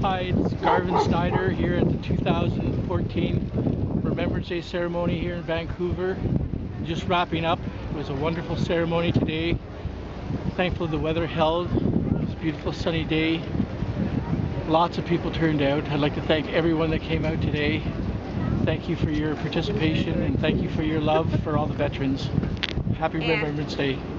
Hi, it's Garvin Snider here at the 2014 Remembrance Day ceremony here in Vancouver. Just wrapping up. It was a wonderful ceremony today. Thankful the weather held. It was a beautiful sunny day. Lots of people turned out. I'd like to thank everyone that came out today. Thank you for your participation and thank you for your love for all the veterans. Happy Remembrance Day.